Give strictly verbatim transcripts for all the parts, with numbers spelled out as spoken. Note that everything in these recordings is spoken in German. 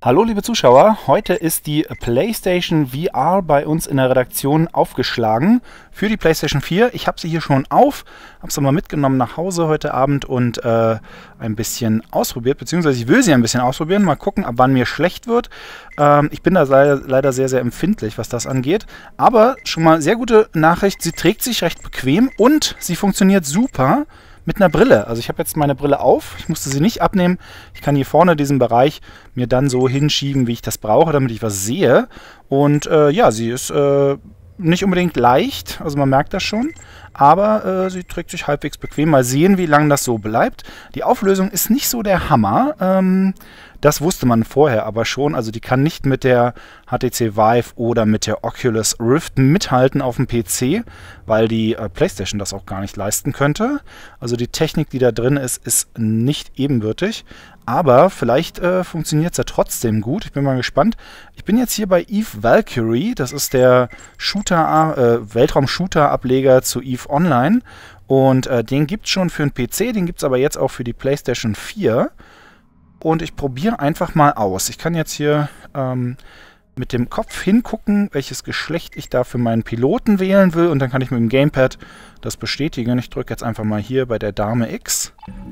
Hallo liebe Zuschauer, heute ist die PlayStation V R bei uns in der Redaktion aufgeschlagen für die PlayStation vier. Ich habe sie hier schon auf, habe sie mal mitgenommen nach Hause heute Abend und äh, ein bisschen ausprobiert, beziehungsweise ich will sie ein bisschen ausprobieren, mal gucken, ab wann mir schlecht wird. Ähm, ich bin da leider, leider sehr, sehr empfindlich, was das angeht, aber schon mal sehr gute Nachricht, sie trägt sich recht bequem und sie funktioniert super mit einer Brille. Also ich habe jetzt meine Brille auf, ich musste sie nicht abnehmen. Ich kann hier vorne diesen Bereich mir dann so hinschieben, wie ich das brauche, damit ich was sehe. Und äh, ja, sie ist äh, nicht unbedingt leicht, also man merkt das schon, aber äh, sie trägt sich halbwegs bequem. Mal sehen, wie lange das so bleibt. Die Auflösung ist nicht so der Hammer. Ähm, das wusste man vorher aber schon. Also die kann nicht mit der H T C Vive oder mit der Oculus Rift mithalten auf dem P C, weil die äh, PlayStation das auch gar nicht leisten könnte. Also die Technik, die da drin ist, ist nicht ebenbürtig. Aber vielleicht äh, funktioniert es ja trotzdem gut. Ich bin mal gespannt. Ich bin jetzt hier bei Eve Valkyrie. Das ist der Shooter, äh, Weltraum-Shooter-Ableger zu Eve Online. Und äh, den gibt es schon für den P C, den gibt es aber jetzt auch für die PlayStation vier. Und ich probiere einfach mal aus. Ich kann jetzt hier ähm, mit dem Kopf hingucken, welches Geschlecht ich da für meinen Piloten wählen will. Und dann kann ich mit dem Gamepad das bestätigen. Ich drücke jetzt einfach mal hier bei der Dame X.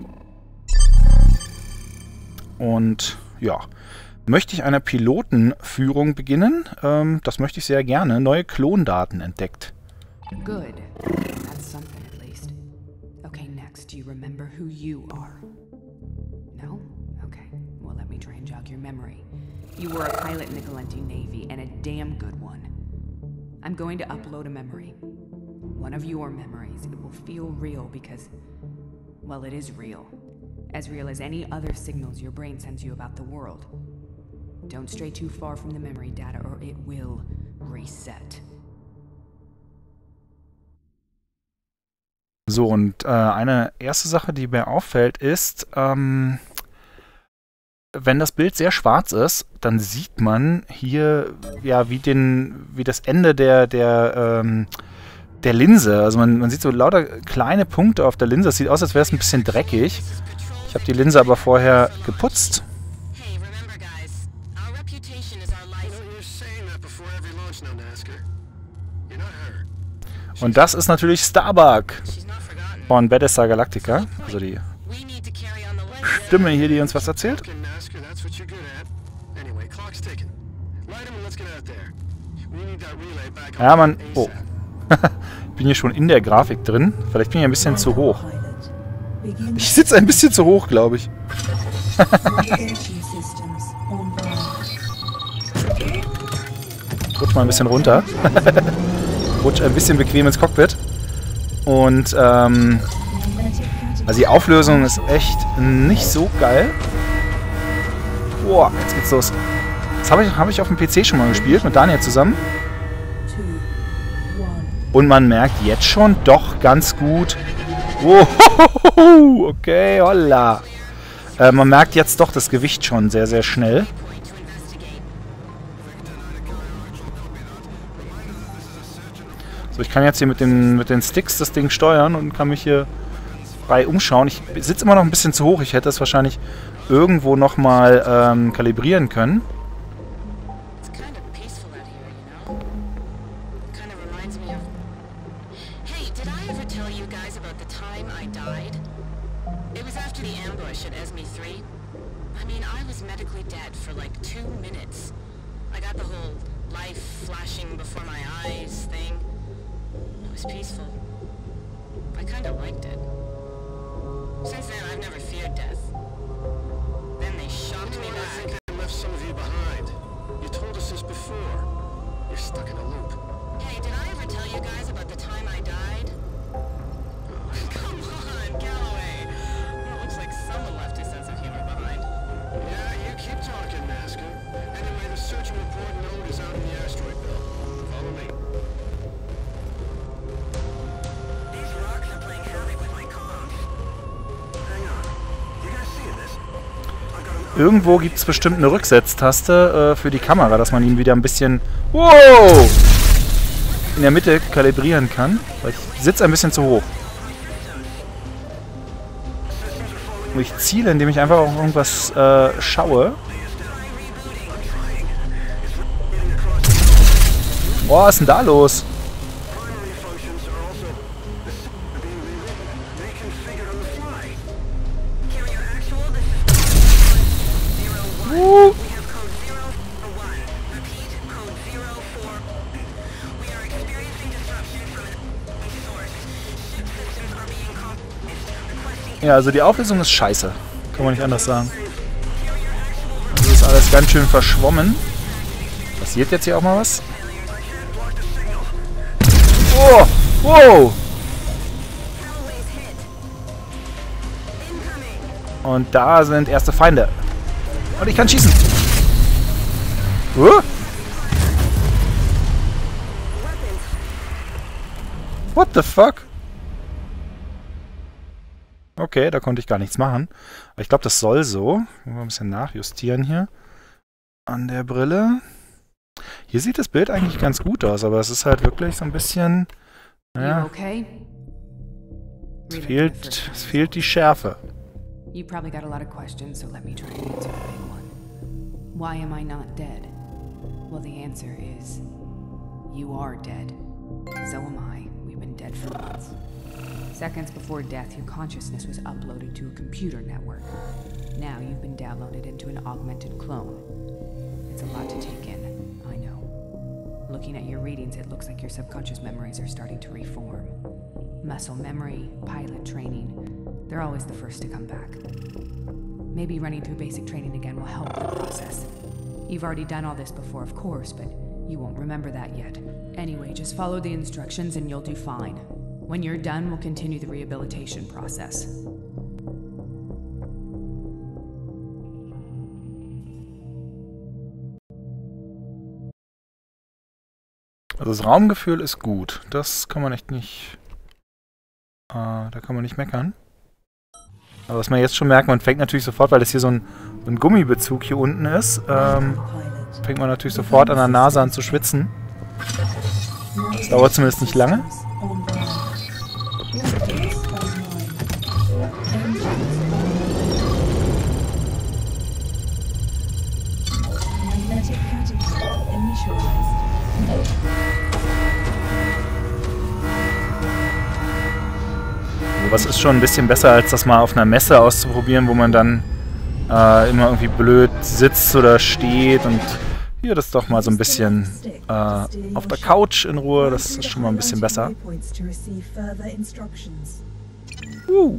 Und ja, möchte ich eine Pilotenführung beginnen? Ähm, das möchte ich sehr gerne. Neue Klondaten entdeckt. Good. That's something at least. Okay, next, do you remember who you are? No? Okay. Well, let me try and jog your memory. You were a pilot in the Galenti Navy, and a damn good one. I'm going to upload a memory. One of your memories. It will feel real because, well, it is real. As real as any other signals your brain sends you about the world. Don't stray too far from the memory data or it will reset. So, und äh, eine erste Sache, die mir auffällt, ist, ähm, wenn das Bild sehr schwarz ist, dann sieht man hier, ja, wie, den, wie das Ende der, der, ähm, der Linse. Also man, man sieht so lauter kleine Punkte auf der Linse. Es sieht aus, als wäre es ein bisschen dreckig. Ich habe die Linse aber vorher geputzt. Und das ist natürlich Starbuck von Battlestar Galactica. Also die Stimme hier, die uns was erzählt. Ja, man... Oh. Ich bin hier schon in der Grafik drin. Vielleicht bin ich ein bisschen zu hoch. Ich sitze ein bisschen zu hoch, glaube ich. Rutsch mal ein bisschen runter. Rutsch ein bisschen bequem ins Cockpit. Und, ähm... also die Auflösung ist echt nicht so geil. Boah, jetzt geht's los. Das habe ich, hab ich auf dem P C schon mal gespielt, mit Daniel zusammen. Und man merkt jetzt schon doch ganz gut... Wow, okay, holla. Äh, man merkt jetzt doch das Gewicht schon sehr, sehr schnell. So, ich kann jetzt hier mit den, mit den Sticks das Ding steuern und kann mich hier frei umschauen. Ich sitze immer noch ein bisschen zu hoch. Ich hätte es wahrscheinlich irgendwo nochmal ähm, kalibrieren können. Peaceful. I kind of liked it. Since then, I've never feared death. Then they shocked me back. I think I left some of you behind. You told us this before. You're stuck in a loop. Hey, did I ever tell you guys about the time I died? Oh, come on, Galloway. Well, it looks like someone left his sense of humor behind. Yeah, you keep talking, Masker. Anyway, the search report node is out in the asteroid belt. Follow me. Irgendwo gibt es bestimmt eine Rücksetztaste äh, für die Kamera, dass man ihn wieder ein bisschen wow, in der Mitte kalibrieren kann. Weil ich sitze ein bisschen zu hoch. Und ich ziele, indem ich einfach auf irgendwas äh, schaue. Boah, was ist denn da los? Primary functions are also being reconfigured on the fly. Carrier actual, this is zero one. Uh. We have code zero four one. Repeat, code zero four. We are experiencing disruption from an source. Ship systems are being compromised. Requesting Ja, also die Auflösung ist scheiße. Kann man nicht anders sagen. Das ist alles ganz schön verschwommen. Passiert jetzt hier auch mal was? Oh! Wow! Und da sind erste Feinde. Und ich kann schießen. Uh? What the fuck? Okay, da konnte ich gar nichts machen. Aber ich glaube, das soll so. Mal ein bisschen nachjustieren hier. An der Brille. Hier sieht das Bild eigentlich ganz gut aus, aber es ist halt wirklich so ein bisschen... Naja, okay? es fehlt, es fehlt die Schärfe. You probably got a lot of questions, so let me try and answer the big one. Why am I not dead? Well, the answer is... You are dead. So am I. We've been dead for months. Seconds before death, your consciousness was uploaded to a computer network. Now you've been downloaded into an augmented clone. It's a lot to take in, I know. Looking at your readings, it looks like your subconscious memories are starting to reform. Muscle memory, pilot training, they're always the first to come back. Maybe running through basic training again will help the process. You've already done all this before, of course, but you won't remember that yet. Anyway, just follow the instructions and you'll do fine. When you're done, we'll continue the rehabilitation process. Also das Raumgefühl ist gut. Das kann man echt nicht... Äh, da kann man nicht meckern. Aber was man jetzt schon merkt, man fängt natürlich sofort, weil das hier so ein, so ein Gummibezug hier unten ist, ähm, fängt man natürlich sofort an der Nase an zu schwitzen. Das dauert zumindest nicht lange. Was ist schon ein bisschen besser, als das mal auf einer Messe auszuprobieren, wo man dann äh, immer irgendwie blöd sitzt oder steht. Und hier das doch mal so ein bisschen äh, auf der Couch in Ruhe, das ist schon mal ein bisschen besser. Uh.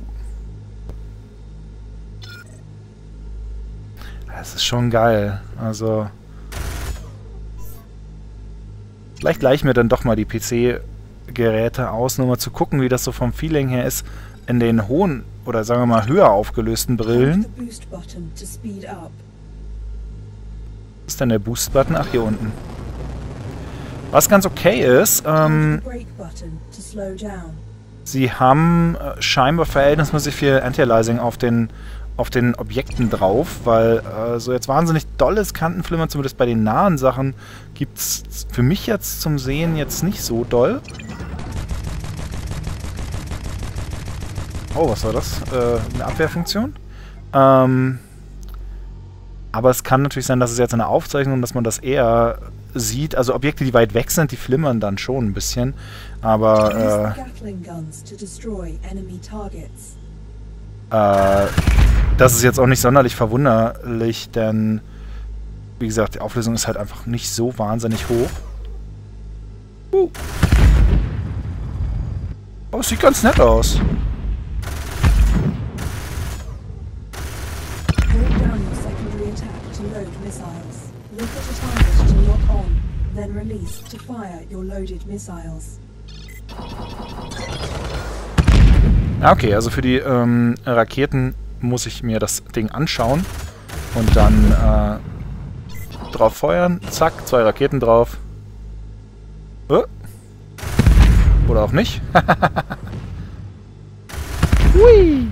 Das ist schon geil. Also vielleicht gleich ich mir dann doch mal die P C-Geräte aus, nur mal zu gucken, wie das so vom Feeling her ist in den hohen oder sagen wir mal höher aufgelösten Brillen. Was ist denn der Boost-Button? Ach, hier unten. Was ganz okay ist, ähm, sie haben äh, scheinbar verhältnismäßig viel Anti-Aliasing auf den, auf den Objekten drauf, weil äh, so jetzt wahnsinnig dolles Kantenflimmern, zumindest bei den nahen Sachen, gibt es für mich jetzt zum Sehen jetzt nicht so doll. Oh, was war das? Äh, eine Abwehrfunktion? Ähm, aber es kann natürlich sein, dass es jetzt eine Aufzeichnung, dass man das eher sieht. Also Objekte, die weit weg sind, die flimmern dann schon ein bisschen. Aber äh, äh, das ist jetzt auch nicht sonderlich verwunderlich, denn wie gesagt, die Auflösung ist halt einfach nicht so wahnsinnig hoch. Uh. Aber es sieht ganz nett aus. Okay, also für die ähm, Raketen muss ich mir das Ding anschauen und dann äh, drauf feuern. Zack, zwei Raketen drauf. Oh. Oder auch nicht. Hui.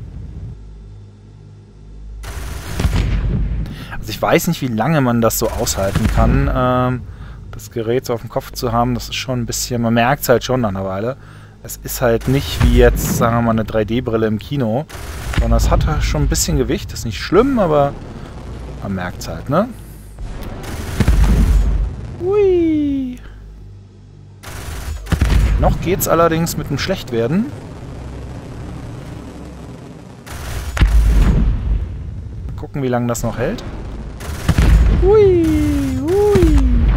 Also ich weiß nicht, wie lange man das so aushalten kann, ähm, das Gerät so auf dem Kopf zu haben. Das ist schon ein bisschen, man merkt es halt schon nach einer Weile. Es ist halt nicht wie jetzt, sagen wir mal, eine drei D Brille im Kino, sondern es hat schon ein bisschen Gewicht. Das ist nicht schlimm, aber man merkt es halt, ne? Hui. Noch geht's allerdings mit dem Schlechtwerden. Gucken, wie lange das noch hält. Hui, hui.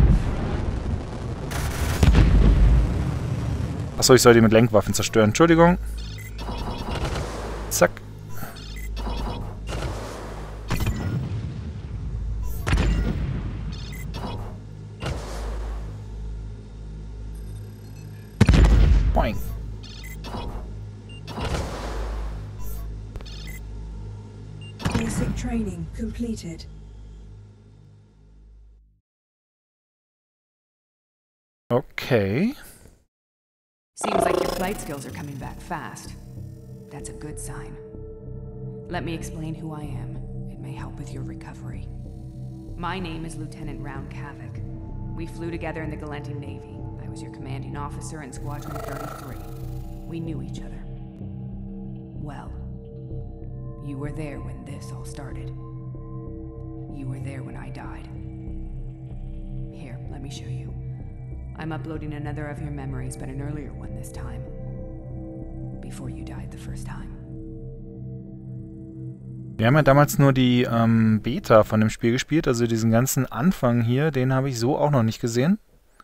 Achso, ich soll die mit Lenkwaffen zerstören. Entschuldigung. Zack. Boing. Basic training completed. Okay. Seems like your flight skills are coming back fast. That's a good sign. Let me explain who I am. It may help with your recovery. My name is Lieutenant Round Kavik. We flew together in the Galenting Navy. I was your commanding officer in Squadron thirty-three. We knew each other. Well, you were there when this all started. You were there when I died. Here, let me show you. I'm uploading another of your memories, but an earlier one this time. Before you died the first time. Wir haben ja damals nur die ähm, Beta von dem Spiel gespielt, also diesen ganzen Anfang hier, den habe ich so auch noch nicht gesehen.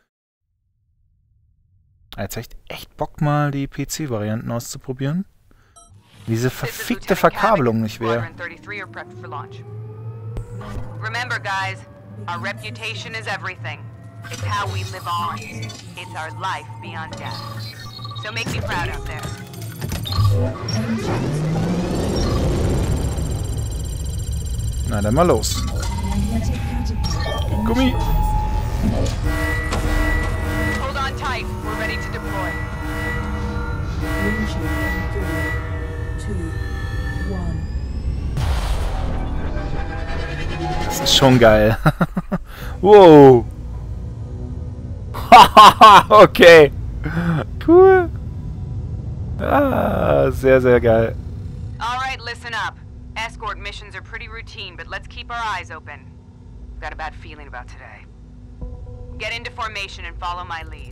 Jetzt habe ich echt Bock, mal die P C-Varianten auszuprobieren. Diese verfickte Verkabelung nicht wäre. Remember, guys, our reputation is everything. It's how we live on. It's our life beyond death. So make me proud out there. Na dann mal los. Gummi. Hold on tight. We're ready to deploy. Das ist schon geil. Wow. Okay. Cool. Ah, sehr, sehr geil. Alright, listen up. Escort missions are pretty routine, but let's keep our eyes open. Got a bad feeling about today. Get into formation and follow my lead.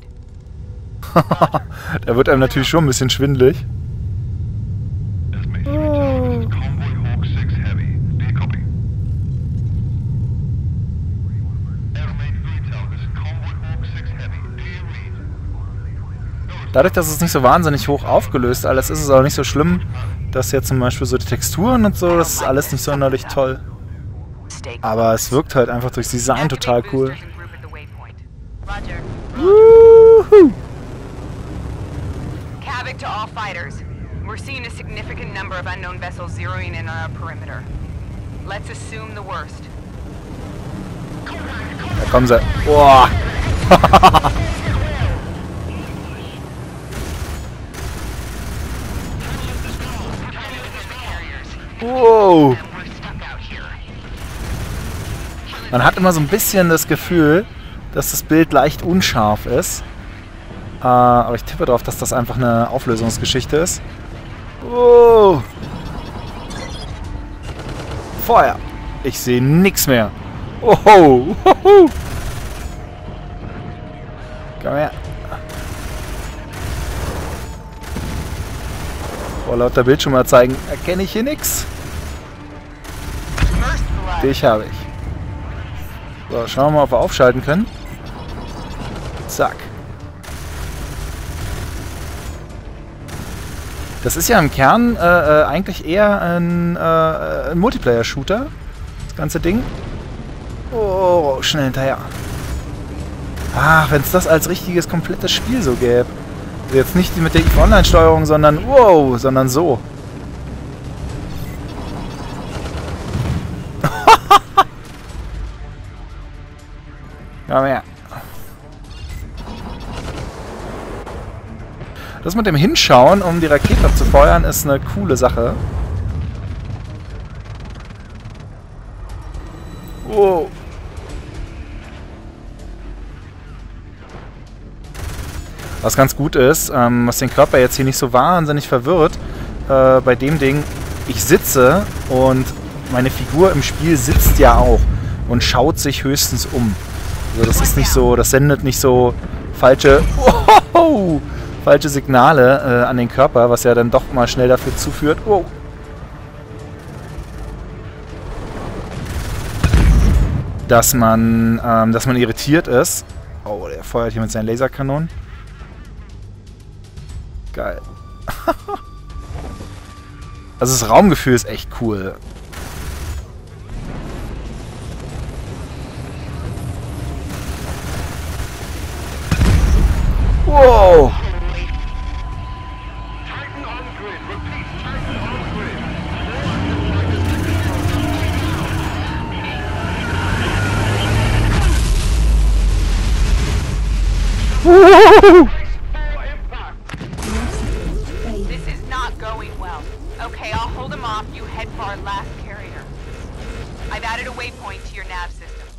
Da wird einem natürlich schon ein bisschen schwindelig. Dadurch, dass es nicht so wahnsinnig hoch aufgelöst alles ist, ist es auch nicht so schlimm, dass jetzt zum Beispiel so die Texturen und so, das ist alles nicht sonderlich toll. Aber es wirkt halt einfach durchs Design total cool. Woohoo! Kavik to all fighters. We're seeing a significant number of unknown vessels zeroing in on our perimeter. Let's assume the worst. Da kommen sie. Boah! Wow! Man hat immer so ein bisschen das Gefühl, dass das Bild leicht unscharf ist. Äh, aber ich tippe darauf, dass das einfach eine Auflösungsgeschichte ist. Wow! Feuer! Ich sehe nichts mehr. Oh! Komm her! Vor lauter Bildschirm mal zeigen, erkenne ich hier nichts. Dich habe ich. So, schauen wir mal, ob wir aufschalten können. Zack. Das ist ja im Kern äh, äh, eigentlich eher ein, äh, ein Multiplayer-Shooter. Das ganze Ding. Oh, schnell hinterher. Ach, wenn es das als richtiges, komplettes Spiel so gäbe. Jetzt nicht die mit der EVE Online-Steuerung, sondern wow, sondern so. Komm her. Das mit dem Hinschauen, um die Rakete abzufeuern, ist eine coole Sache. Wow. Was ganz gut ist, ähm, was den Körper jetzt hier nicht so wahnsinnig verwirrt, äh, bei dem Ding, ich sitze und meine Figur im Spiel sitzt ja auch und schaut sich höchstens um. Also das ist nicht so, das sendet nicht so falsche, oh, falsche Signale äh, an den Körper, was ja dann doch mal schnell dafür zuführt. Wow. Dass man, ähm, dass man irritiert ist. Oh, der feuert hier mit seinen Laserkanonen. Geil. Also das Raumgefühl ist echt cool. Wow! This is not going well. Okay, I'll hold him off. You head for our last carrier. I've added a waypoint to your nav system.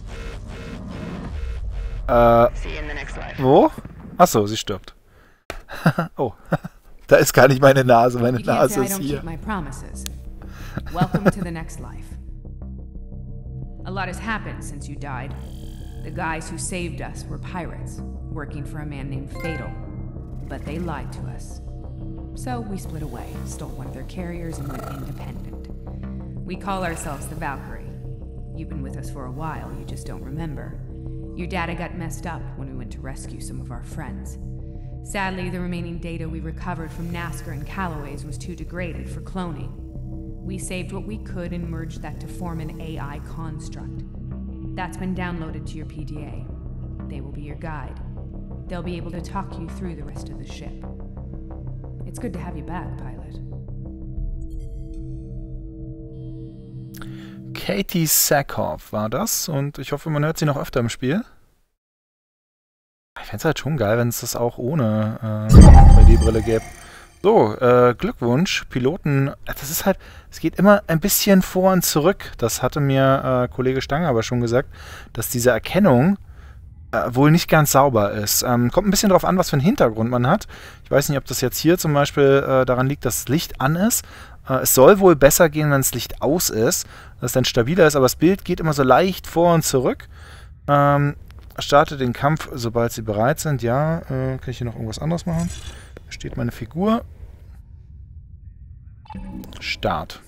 Äh, See you in the next life. wo? Achso, sie stirbt. Oh, da ist gar nicht meine Nase. Meine You can't Nase say I ist don't hier. keep my promises. Welcome to the next life. A lot has happened since you died. The guys who saved us were pirates, working for a man named Fatal. But they lied to us. So we split away, stole one of their carriers, and went independent. We call ourselves the Valkyrie. You've been with us for a while, you just don't remember. Your data got messed up when we went to rescue some of our friends. Sadly, the remaining data we recovered from Nasker and Calloway's was too degraded for cloning. We saved what we could and merged that to form an A I construct. That's been downloaded to your P D A. They will be your guide. They'll be able to talk you through the rest of the ship. It's good to have you back, Pilot. Katie Sackhoff war das und ich hoffe, man hört sie noch öfter im Spiel. Ich fände es halt schon geil, wenn es das auch ohne äh, drei D-Brille gäbe. So, äh, Glückwunsch, Piloten. Das ist halt, es geht immer ein bisschen vor und zurück. Das hatte mir äh, Kollege Stange aber schon gesagt, dass diese Erkennung äh, wohl nicht ganz sauber ist. Ähm, kommt ein bisschen darauf an, was für einen Hintergrund man hat. Ich weiß nicht, ob das jetzt hier zum Beispiel äh, daran liegt, dass das Licht an ist. Äh, es soll wohl besser gehen, wenn das Licht aus ist, dass es dann stabiler ist, aber das Bild geht immer so leicht vor und zurück. Ähm, starte den Kampf, sobald sie bereit sind. Ja, äh, kann ich hier noch irgendwas anderes machen? Da steht meine Figur. Start.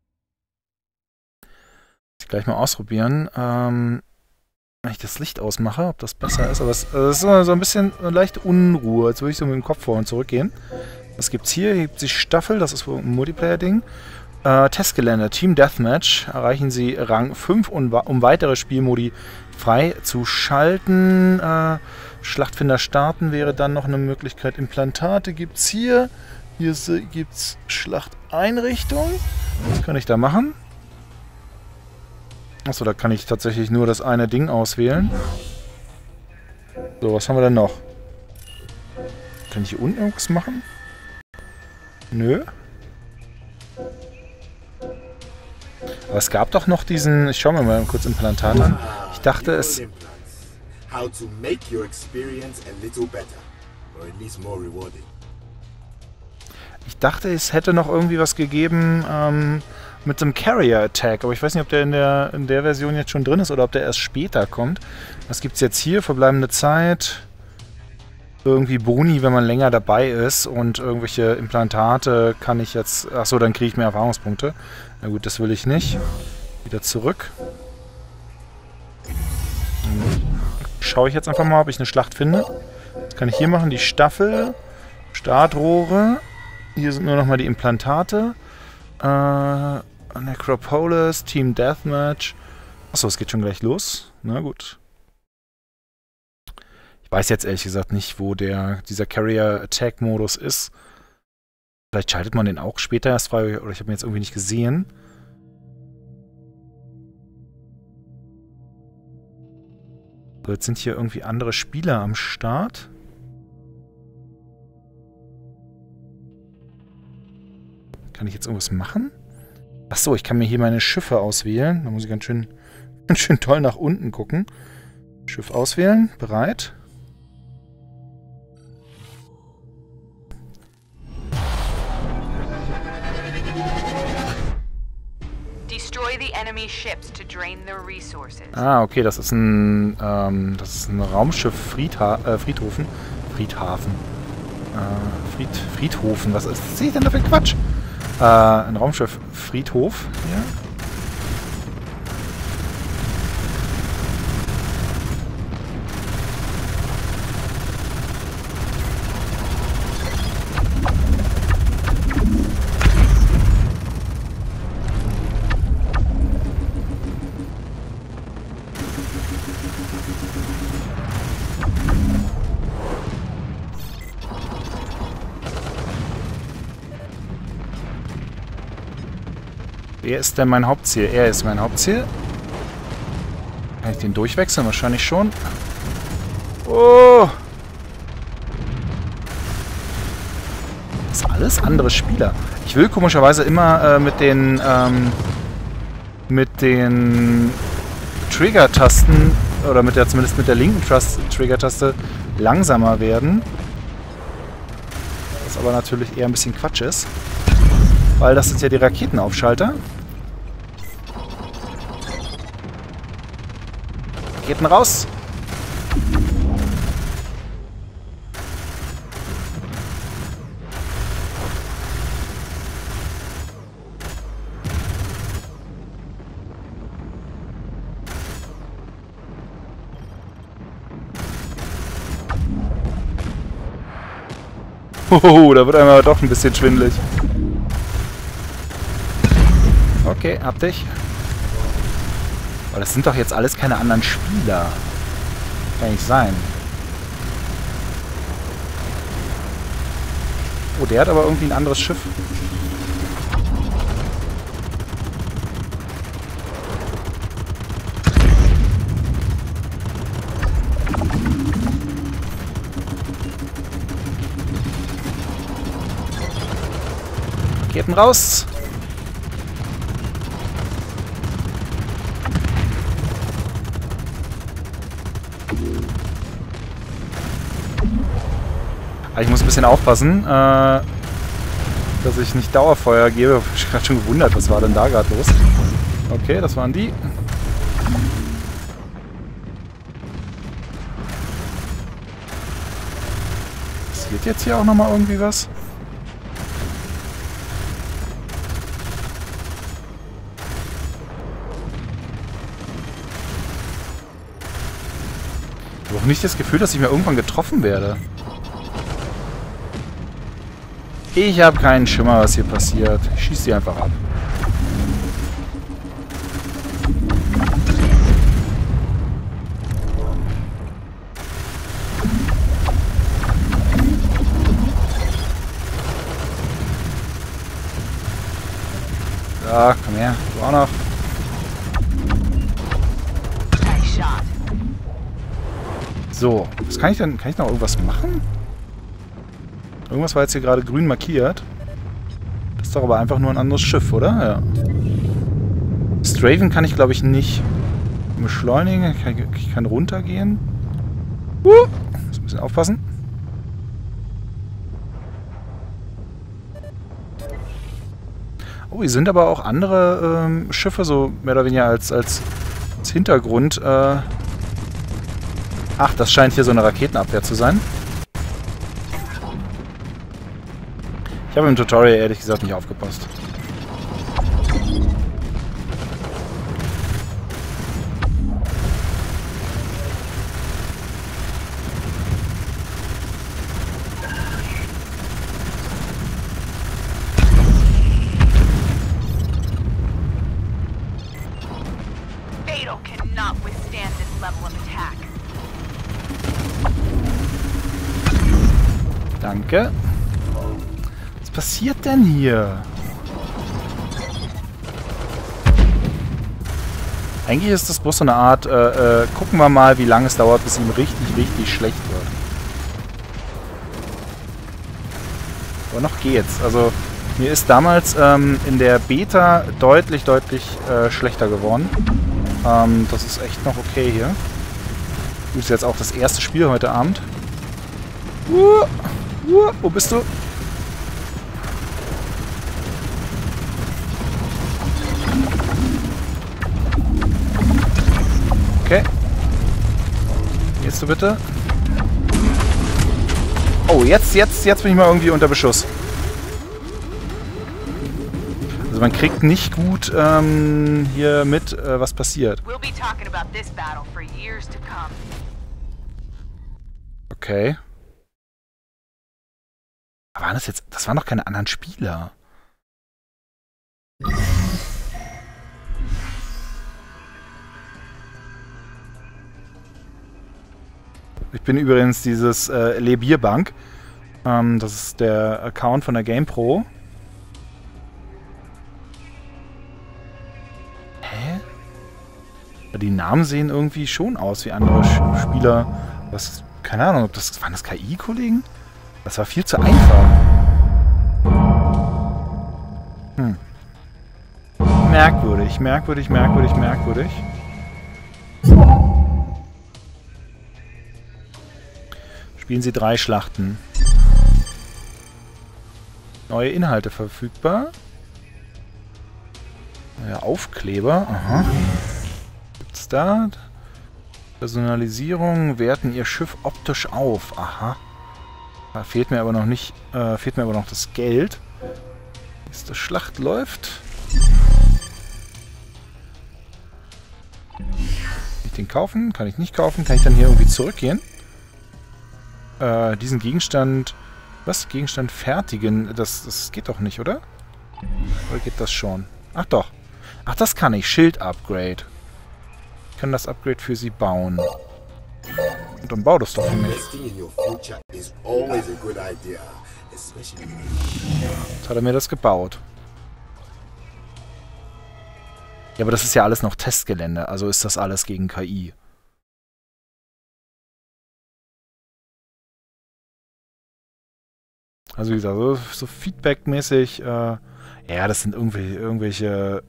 Ich gleich mal ausprobieren, ähm, wenn ich das Licht ausmache, ob das besser ist. Aber es, also es ist so ein bisschen eine leichte Unruhe, als würde ich so mit dem Kopf vor und zurück gehen. Was gibt's hier? Hier gibt es die Staffel, das ist wohl ein Multiplayer-Ding. Äh, Testgelände, Team Deathmatch. Erreichen Sie Rang fünf, um, um weitere Spielmodi frei zu schalten. Äh, Schlachtfinder starten wäre dann noch eine Möglichkeit. Implantate gibt es hier. Hier gibt es Schlachteinrichtung. Was kann ich da machen? Achso, da kann ich tatsächlich nur das eine Ding auswählen. So, was haben wir denn noch? Kann ich hier unten irgendwas machen? Nö. Aber es gab doch noch diesen... Ich schaue mir mal kurz Implantat an. Ich dachte es... How to make your experience a little better, or at least more rewarding. Ich dachte, es hätte noch irgendwie was gegeben ähm, mit dem Carrier Attack, aber ich weiß nicht, ob der in der in der Version jetzt schon drin ist oder ob der erst später kommt. Was gibt's jetzt hier? Verbleibende Zeit. Irgendwie Boni, wenn man länger dabei ist und irgendwelche Implantate kann ich jetzt... Achso, dann kriege ich mehr Erfahrungspunkte. Na gut, das will ich nicht. Wieder zurück. Schaue ich jetzt einfach mal, ob ich eine Schlacht finde. Das kann ich hier machen, die Staffel, Startrohre. Hier sind nur noch mal die Implantate. Äh, Necropolis, Team Deathmatch. Achso, es geht schon gleich los. Na gut. Ich weiß jetzt ehrlich gesagt nicht, wo der dieser Carrier Attack Modus ist. Vielleicht schaltet man den auch später erst frei, oder ich habe ihn jetzt irgendwie nicht gesehen. So, jetzt sind hier irgendwie andere Spieler am Start. Kann ich jetzt irgendwas machen? Achso, ich kann mir hier meine Schiffe auswählen. Da muss ich ganz schön, ganz schön toll nach unten gucken. Schiff auswählen. Bereit. Destroy the enemy ships to drain their resources. Ah, okay, das ist ein, ähm, das ist ein Raumschiff Friedha äh, Friedhofen. Friedhafen. Äh, Fried, Friedhofen. Was, was sehe ich denn da für Quatsch? Äh, ein Raumschiff Friedhof hier. Wer ist denn mein Hauptziel? Er ist mein Hauptziel. Kann ich den durchwechseln? Wahrscheinlich schon. Oh! Das ist alles andere Spieler. Ich will komischerweise immer äh, mit den ähm, mit den Trigger-Tasten oder mit der zumindest mit der linken Trigger-Taste langsamer werden. Was aber natürlich eher ein bisschen Quatsch ist. Weil das sind ja die Raketenaufschalter. Raketen raus. Hoho, da wird einem aber doch ein bisschen schwindelig. Okay, hab dich. Aber das sind doch jetzt alles keine anderen Spieler. Kann nicht sein. Oh, der hat aber irgendwie ein anderes Schiff. Raketen raus. Ich muss ein bisschen aufpassen, äh, dass ich nicht Dauerfeuer gebe. Ich habe gerade schon gewundert, was war denn da gerade los? Okay, das waren die. Passiert jetzt hier auch nochmal irgendwie was? Ich habe auch nicht das Gefühl, dass ich mir irgendwann getroffen werde. Ich habe keinen Schimmer, was hier passiert. Ich schieße sie einfach ab. Ja, komm her. Du auch noch. So, was kann ich denn? Kann ich noch irgendwas machen? Irgendwas war jetzt hier gerade grün markiert. Das ist doch aber einfach nur ein anderes Schiff, oder? Ja. Straven kann ich, glaube ich, nicht beschleunigen. Ich kann, ich kann runtergehen. Uh, muss ein bisschen aufpassen. Oh, hier sind aber auch andere ähm, Schiffe, so mehr oder weniger als, als, als Hintergrund. Äh Ach, das scheint hier so eine Raketenabwehr zu sein. Ich habe im Tutorial ehrlich gesagt nicht aufgepasst. Beidou cannot withstand this level of attack. Danke. Was passiert denn hier? Eigentlich ist das bloß so eine Art, äh, äh, gucken wir mal, wie lange es dauert, bis ihm richtig, richtig schlecht wird. Aber noch geht's. Also, mir ist damals ähm, in der Beta deutlich, deutlich äh, schlechter geworden. Ähm, das ist echt noch okay hier. Das ist jetzt auch das erste Spiel heute Abend. Uh, uh, wo bist du? Okay. Gehst du bitte? Oh, jetzt, jetzt, jetzt bin ich mal irgendwie unter Beschuss. Also man kriegt nicht gut ähm, hier mit, äh, was passiert. We'll be talking about this battle for years to come. Okay. Waren das jetzt... Das waren doch keine anderen Spieler. Ich bin übrigens dieses äh, Le Bierbank. Ähm, das ist der Account von der GamePro. Hä? Die Namen sehen irgendwie schon aus wie andere Sch Spieler. Was... Keine Ahnung, ob das... Waren das K I-Kollegen? Das war viel zu einfach. Hm. Merkwürdig, merkwürdig, merkwürdig, merkwürdig. Spielen Sie drei Schlachten. Neue Inhalte verfügbar. Neuer Aufkleber. Aha. Gibt's da? Personalisierung. Werten Ihr Schiff optisch auf. Aha. Da fehlt mir aber noch nicht, äh, fehlt mir aber noch das Geld. Nächste Schlacht läuft. Kann ich den kaufen? Kann ich nicht kaufen? Kann ich dann hier irgendwie zurückgehen? Äh, diesen Gegenstand... Was? Gegenstand fertigen? Das, das geht doch nicht, oder? Oder geht das schon? Ach doch. Ach, das kann ich. Schild-Upgrade. Ich kann das Upgrade für Sie bauen. Und dann bau das doch für mich. Jetzt hat er mir das gebaut. Ja, aber das ist ja alles noch Testgelände. Also ist das alles gegen K I. Also wie gesagt, so, so Feedback-mäßig, äh, ja, das sind irgendwelche, irgendwelche,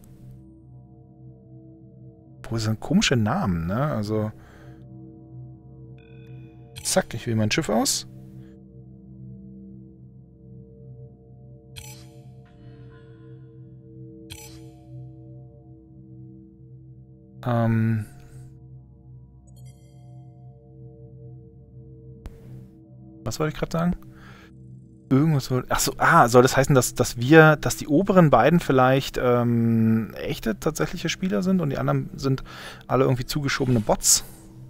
boah, das sind komische Namen, ne? Also, zack, ich wähle mein Schiff aus. Ähm... Was wollte ich gerade sagen? Irgendwas soll... Achso, ah, soll das heißen, dass, dass wir, dass die oberen beiden vielleicht ähm, echte, tatsächliche Spieler sind und die anderen sind alle irgendwie zugeschobene Bots?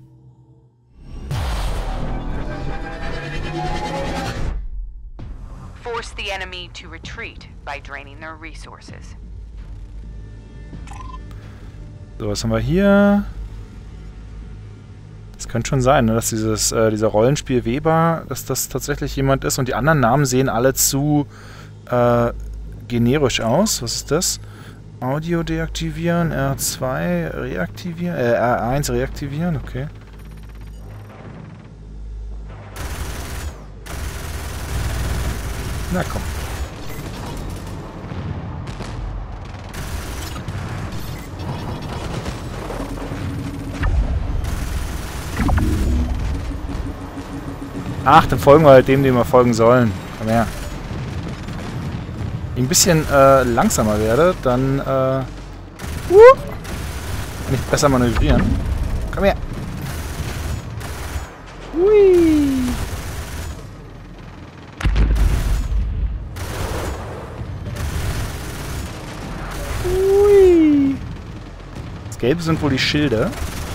Force the enemy to retreat by draining their resources. So, was haben wir hier? Das könnte schon sein, ne, dass dieses, äh, dieser Rollenspiel Weber, dass das tatsächlich jemand ist und die anderen Namen sehen alle zu äh, generisch aus. Was ist das? Audio deaktivieren, R zwei reaktivieren, äh, R eins reaktivieren, okay. Na komm. Ach, dann folgen wir halt dem, dem wir folgen sollen. Komm her. Wenn ich ein bisschen äh, langsamer werde, dann äh, uh, kann ich besser manövrieren. Komm her. Hui. Hui. Das Gelbe sind wohl die Schilde.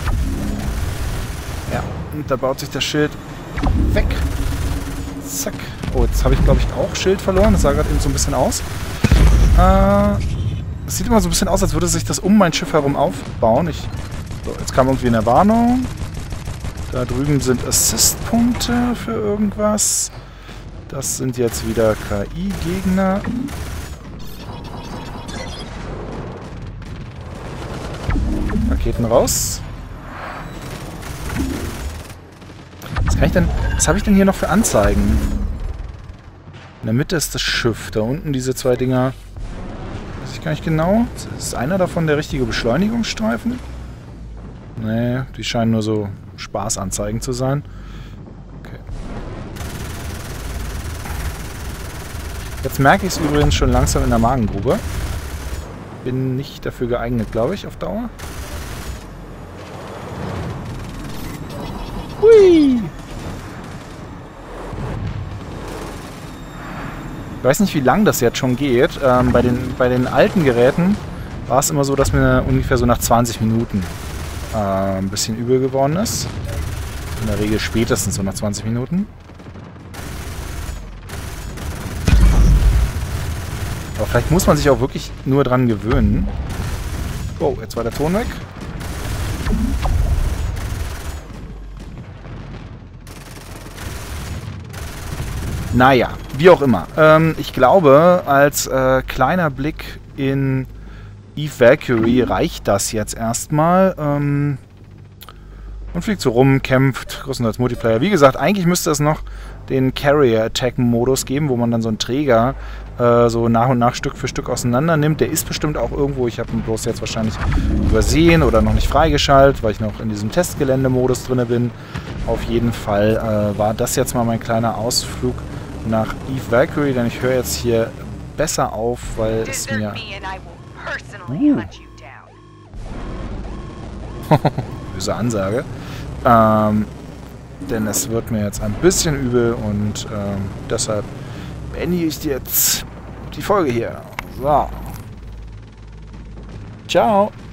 Ja, und da baut sich das Schild weg. Zack. Oh, jetzt habe ich, glaube ich, auch Schild verloren. Das sah gerade eben so ein bisschen aus. Äh, es sieht immer so ein bisschen aus, als würde sich das um mein Schiff herum aufbauen. Ich, so, jetzt kam irgendwie eine Warnung. Da drüben sind Assist-Punkte für irgendwas. Das sind jetzt wieder K I-Gegner. Raketen raus. Was kann ich denn... Was habe ich denn hier noch für Anzeigen? In der Mitte ist das Schiff. Da unten diese zwei Dinger... Weiß ich gar nicht genau. Ist einer davon der richtige Beschleunigungsstreifen? Nee, die scheinen nur so Spaßanzeigen zu sein. Okay. Jetzt merke ich es übrigens schon langsam in der Magengrube. Bin nicht dafür geeignet, glaube ich, auf Dauer. Hui! Ich weiß nicht, wie lang das jetzt schon geht. Ähm, bei, den, bei den alten Geräten war es immer so, dass mir ungefähr so nach zwanzig Minuten äh, ein bisschen übel geworden ist. In der Regel spätestens so nach zwanzig Minuten. Aber vielleicht muss man sich auch wirklich nur dran gewöhnen. Oh, jetzt war der Ton weg. Naja, wie auch immer. Ähm, ich glaube, als äh, kleiner Blick in Eve Valkyrie reicht das jetzt erstmal. Ähm, und fliegt so rum, kämpft, größtenteils Multiplayer. Wie gesagt, eigentlich müsste es noch den Carrier-Attack-Modus geben, wo man dann so einen Träger äh, so nach und nach Stück für Stück auseinander nimmt. Der ist bestimmt auch irgendwo, ich habe ihn bloß jetzt wahrscheinlich übersehen oder noch nicht freigeschaltet, weil ich noch in diesem Testgelände-Modus drin bin. Auf jeden Fall äh, war das jetzt mal mein kleiner Ausflug nach Eve Valkyrie, denn ich höre jetzt hier besser auf, weil es mir... Uh. Böse Ansage. Ähm, denn es wird mir jetzt ein bisschen übel und ähm, deshalb beende ich jetzt die Folge hier. So. Ciao.